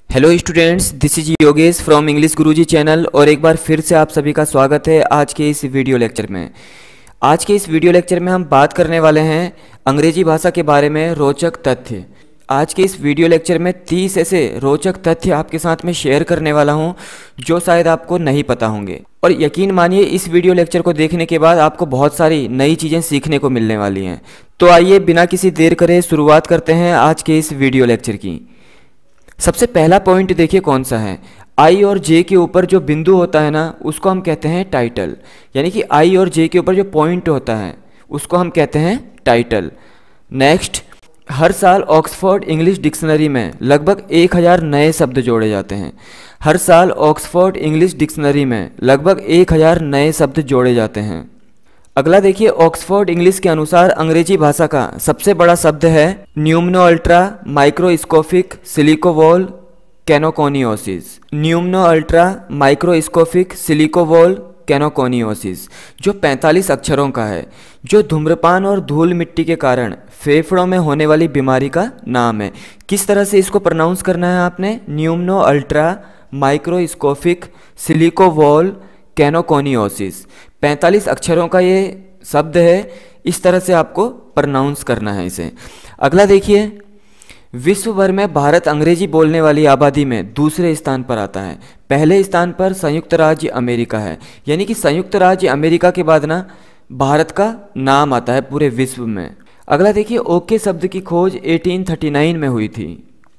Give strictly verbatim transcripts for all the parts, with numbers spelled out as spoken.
Hello students, this is Yogesh from English Guruji channel और एक बार फिर से आप सभी का स्वागत है आज के इस वीडियो लेक्चर में। आज के इस वीडियो लेक्चर में हम बात करने वाले हैं अंग्रेजी भाषा के बारे में रोचक तथ्य। आज के इस वीडियो लेक्चर में तीस ऐसे रोचक तथ्य आपके साथ में शेयर करने वाला हूं जो शायद आपको नहीं पता होंगे, और यकीन मानिए इस वीडियो लेक्चर को देखने के बाद आपको बहुत सारी नई चीज़ें सीखने को मिलने वाली हैं। तो आइए बिना किसी देर करे शुरुआत करते हैं आज के इस वीडियो लेक्चर की। सबसे पहला पॉइंट देखिए कौन सा है। आई और जे के ऊपर जो बिंदु होता है ना, उसको हम कहते हैं टाइटल। यानी कि आई और जे के ऊपर जो पॉइंट होता है उसको हम कहते हैं टाइटल। नेक्स्ट, हर साल ऑक्सफोर्ड इंग्लिश डिक्शनरी में लगभग एक हज़ार नए शब्द जोड़े जाते हैं। हर साल ऑक्सफोर्ड इंग्लिश डिक्शनरी में लगभग एक हज़ार नए शब्द जोड़े जाते हैं। अगला देखिए, ऑक्सफोर्ड इंग्लिश के अनुसार अंग्रेजी भाषा का सबसे बड़ा शब्द है pneumonoultramicroscopicsilicovolcanoconiosis. Pneumonoultramicroscopicsilicovolcanoconiosis, जो पैंतालीस अक्षरों का है, जो धूम्रपान और धूल मिट्टी के कारण फेफड़ों में होने वाली बीमारी का नाम है। किस तरह से इसको प्रोनाउंस करना है आपने? Pneumonoultramicroscopicsilicovolcanoconiosis. पैंतालीस अक्षरों का ये शब्द है, इस तरह से आपको प्रोनाउंस करना है इसे। अगला देखिए, विश्व भर में भारत अंग्रेजी बोलने वाली आबादी में दूसरे स्थान पर आता है। पहले स्थान पर संयुक्त राज्य अमेरिका है। यानी कि संयुक्त राज्य अमेरिका के बाद ना भारत का नाम आता है पूरे विश्व में। अगला देखिए, ओके शब्द की खोज अठारह सौ उनतालीस में हुई थी।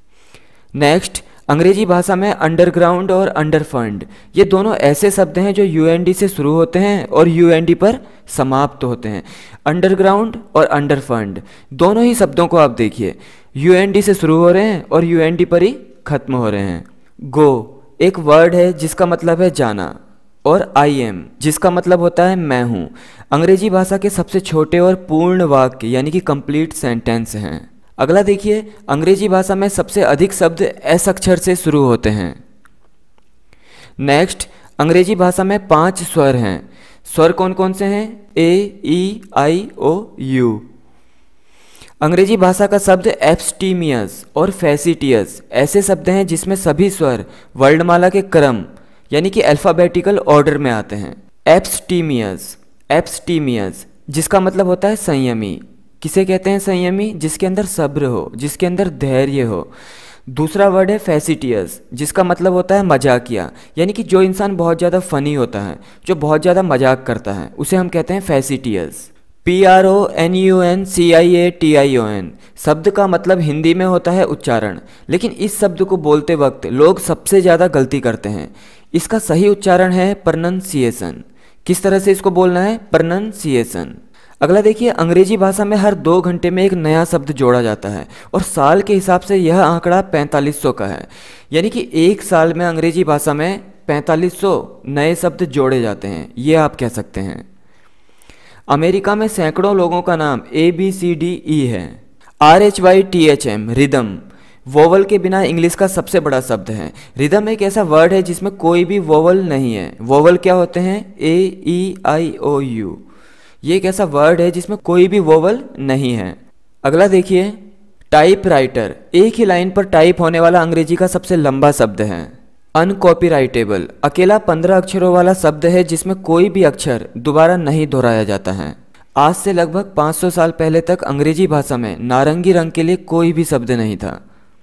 नेक्स्ट, अंग्रेजी भाषा में अंडरग्राउंड और अंडरफंड, ये दोनों ऐसे शब्द हैं जो यूएनडी से शुरू होते हैं और यूएनडी पर समाप्त होते हैं। अंडरग्राउंड और अंडरफंड दोनों ही शब्दों को आप देखिए, यूएनडी से शुरू हो रहे हैं और यूएनडी पर ही खत्म हो रहे हैं। गो एक वर्ड है जिसका मतलब है जाना, और आई एम जिसका मतलब होता है मैं हूँ। अंग्रेजी भाषा के सबसे छोटे और पूर्ण वाक्य यानी कि कंप्लीट सेंटेंस हैं। अगला देखिए, अंग्रेजी भाषा में सबसे अधिक शब्द एस अक्षर से शुरू होते हैं। नेक्स्ट, अंग्रेजी भाषा में पांच स्वर हैं। स्वर कौन कौन से हैं? A, E, I, O, U. अंग्रेजी भाषा का शब्द एब्स्टीमियस और फैसिटियस ऐसे शब्द हैं जिसमें सभी स्वर वर्णमाला के क्रम यानी कि अल्फाबेटिकल ऑर्डर में आते हैं। एब्स्टीमियस एब्स्टीमियस जिसका मतलब होता है संयमी। किसे कहते हैं संयमी? जिसके अंदर सब्र हो, जिसके अंदर धैर्य हो। दूसरा वर्ड है फैसिटियस जिसका मतलब होता है मजाकिया, यानी कि जो इंसान बहुत ज़्यादा फनी होता है, जो बहुत ज़्यादा मजाक करता है, उसे हम कहते हैं facetious. P R O N U N C I A T I O N शब्द का मतलब हिंदी में होता है उच्चारण, लेकिन इस शब्द को बोलते वक्त लोग सबसे ज़्यादा गलती करते हैं। इसका सही उच्चारण है प्रनंसिएशन। किस तरह से इसको बोलना है? प्रनंसिएशन। अगला देखिए, अंग्रेजी भाषा में हर दो घंटे में एक नया शब्द जोड़ा जाता है और साल के हिसाब से यह आंकड़ा पैंतालीस सौ का है। यानी कि एक साल में अंग्रेजी भाषा में पैंतालीस सौ नए शब्द जोड़े जाते हैं, ये आप कह सकते हैं। अमेरिका में सैकड़ों लोगों का नाम A B C D E है। R H Y T H M rhythm vowel के बिना इंग्लिश का सबसे बड़ा शब्द है। रिदम एक ऐसा वर्ड है जिसमें कोई भी वोवल नहीं है। वोवल क्या होते हैं? A, E, I, O, U. ये एक ऐसा वर्ड है जिसमें कोई भी वोवल नहीं है। अगला देखिए, टाइपराइटर एक ही लाइन पर टाइप होने वाला अंग्रेजी का सबसे लंबा शब्द है। अनकॉपीराइटेबल अकेला पंद्रह अक्षरों वाला शब्द है जिसमें कोई भी अक्षर दोबारा नहीं दोहराया जाता है। आज से लगभग पाँच सौ साल पहले तक अंग्रेजी भाषा में नारंगी रंग के लिए कोई भी शब्द नहीं था।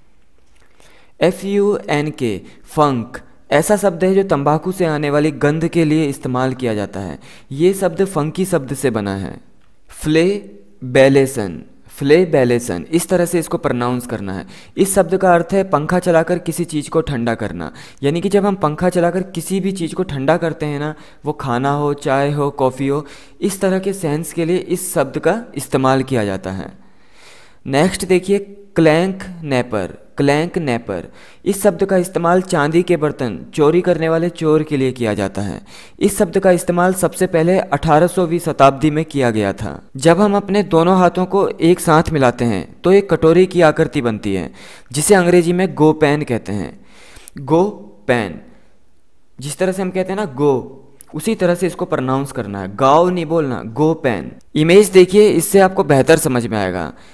एफ यू एन के फंक ऐसा शब्द है जो तंबाकू से आने वाली गंध के लिए इस्तेमाल किया जाता है। ये शब्द फंकी शब्द से बना है। फ्ले बेलेसन फ्ले बेलेसन इस तरह से इसको प्रोनाउंस करना है। इस शब्द का अर्थ है पंखा चलाकर किसी चीज़ को ठंडा करना। यानी कि जब हम पंखा चलाकर किसी भी चीज़ को ठंडा करते हैं ना, वो खाना हो, चाय हो, कॉफ़ी हो, इस तरह के सेंस के लिए इस शब्द का इस्तेमाल किया जाता है। नेक्स्ट देखिए, क्लैंक नेपर क्लैंक नेपर इस शब्द का इस्तेमाल चांदी के बर्तन चोरी करने वाले चोर के लिए किया जाता है। इस शब्द का इस्तेमाल सबसे पहले अठारह सौवीं शताब्दी में किया गया था। जब हम अपने दोनों हाथों को एक साथ मिलाते हैं तो एक कटोरी की आकृति बनती है जिसे अंग्रेजी में गो पेन कहते हैं। गो पेन जिस तरह से हम कहते हैं ना गो, उसी तरह से इसको प्रोनाउंस करना है। गाओ नहीं बोलना, गो पेन। इमेज देखिए, इससे आपको बेहतर समझ में आएगा।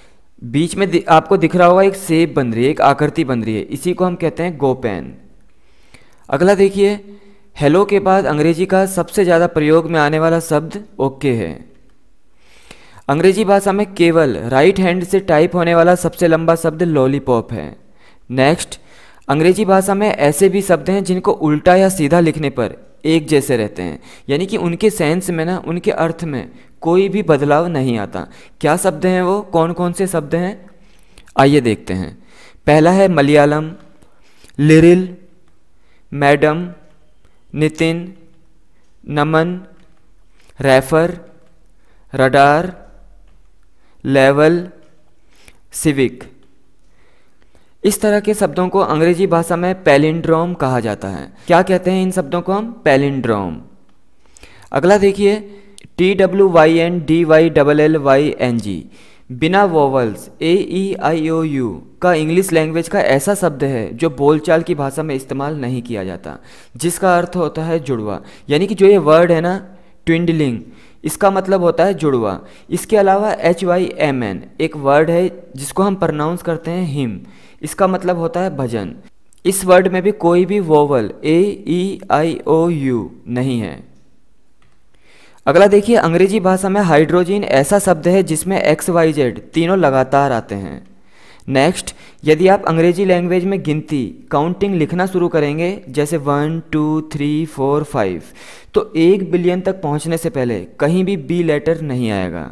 बीच में दि, आपको दिख रहा होगा एक शेप बन रही है, एक आकृति बन रही है, इसी को हम कहते हैं गो पेन। अगला देखिए, हेलो के बाद अंग्रेजी का सबसे ज़्यादा प्रयोग में आने वाला शब्द ओके है। अंग्रेजी भाषा में केवल राइट हैंड से टाइप होने वाला सबसे लंबा शब्द लॉलीपॉप है। नेक्स्ट, अंग्रेजी भाषा में ऐसे भी शब्द हैं जिनको उल्टा या सीधा लिखने पर एक जैसे रहते हैं, यानी कि उनके सेंस में ना, उनके अर्थ में कोई भी बदलाव नहीं आता। क्या शब्द हैं वो, कौन कौन से शब्द हैं, आइए देखते हैं। पहला है Malayalam, Liril, madam, Nitin, Naman, refer, radar, level, civic. इस तरह के शब्दों को अंग्रेजी भाषा में पैलिंड्रोम कहा जाता है। क्या कहते हैं इन शब्दों को हम, पैलिंड्रोम। अगला देखिए, T W Y N D Y double L Y N G, बिना vowels A E I O U का इंग्लिश लैंग्वेज का ऐसा शब्द है जो बोलचाल की भाषा में इस्तेमाल नहीं किया जाता, जिसका अर्थ होता है जुड़वा। यानी कि जो ये वर्ड है ना, ट्विंडलिंग, इसका मतलब होता है जुड़वा। इसके अलावा एच वाई एम एन एक वर्ड है जिसको हम प्रोनाउंस करते हैं हिम, इसका मतलब होता है भजन। इस वर्ड में भी कोई भी vowel A E I O you नहीं है। अगला देखिए, अंग्रेजी भाषा में हाइड्रोजन ऐसा शब्द है जिसमें एक्स वाई जेड तीनों लगातार आते हैं। नेक्स्ट, यदि आप अंग्रेजी लैंग्वेज में गिनती, काउंटिंग लिखना शुरू करेंगे, जैसे one two three four five, तो एक बिलियन तक पहुंचने से पहले कहीं भी बी लेटर नहीं आएगा।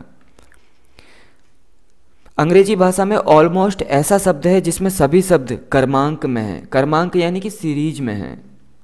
अंग्रेजी भाषा में ऑलमोस्ट ऐसा शब्द है जिसमें सभी शब्द क्रमांक में हैं। क्रमांक यानी कि सीरीज में हैं।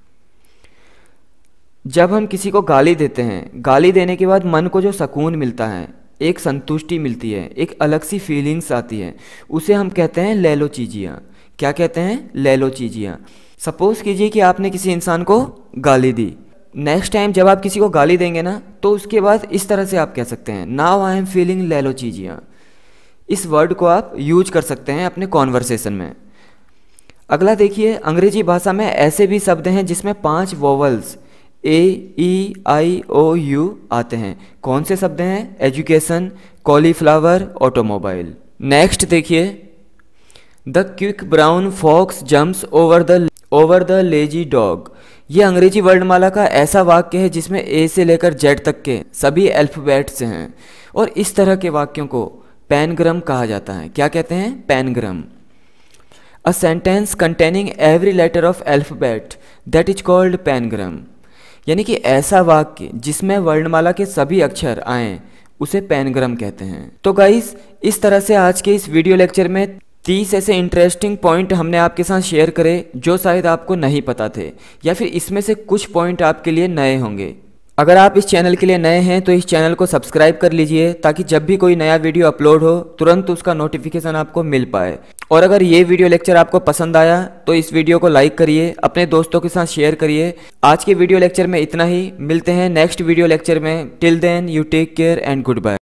जब हम किसी को गाली देते हैं, गाली देने के बाद मन को जो सुकून मिलता है, एक संतुष्टि मिलती है, एक अलग सी फीलिंग्स आती है, उसे हम कहते हैं ले लो चीजियाँ। क्या कहते हैं, ले लो चीजियाँ। सपोज कीजिए कि आपने किसी इंसान को गाली दी। नेक्स्ट टाइम जब आप किसी को गाली देंगे ना, तो उसके बाद इस तरह से आप कह सकते हैं, नाउ आई एम फीलिंग ले लो चीजियाँ। इस वर्ड को आप यूज कर सकते हैं अपने कॉन्वर्सेशन में। अगला देखिए, अंग्रेजी भाषा में ऐसे भी शब्द हैं जिसमें पांच vowels A E I O you आते हैं। कौन से शब्द हैं, एजुकेशन, कॉलीफ्लावर, ऑटोमोबाइल। नेक्स्ट देखिए, the quick brown fox jumps over the over the lazy dog. ये अंग्रेजी वर्णमाला का ऐसा वाक्य है जिसमें ए से लेकर जेड तक के सभी अल्फाबेट्स हैं, और इस तरह के वाक्यों को पैनग्राम कहा जाता है। क्या कहते हैं, pangram. A sentence containing every letter of alphabet that is called pangram. यानी कि ऐसा वाक्य जिसमें वर्णमाला के सभी अक्षर आएं, उसे पैनग्राम कहते हैं। तो गाइस, इस तरह से आज के इस वीडियो लेक्चर में तीस ऐसे इंटरेस्टिंग पॉइंट हमने आपके साथ शेयर करे जो शायद आपको नहीं पता थे, या फिर इसमें से कुछ पॉइंट आपके लिए नए होंगे। अगर आप इस चैनल के लिए नए हैं तो इस चैनल को सब्सक्राइब कर लीजिए, ताकि जब भी कोई नया वीडियो अपलोड हो तुरंत उसका नोटिफिकेशन आपको मिल पाए। और अगर ये वीडियो लेक्चर आपको पसंद आया तो इस वीडियो को लाइक करिए, अपने दोस्तों के साथ शेयर करिए। आज के वीडियो लेक्चर में इतना ही, मिलते हैं नेक्स्ट वीडियो लेक्चर में। Till then you take care and good bye.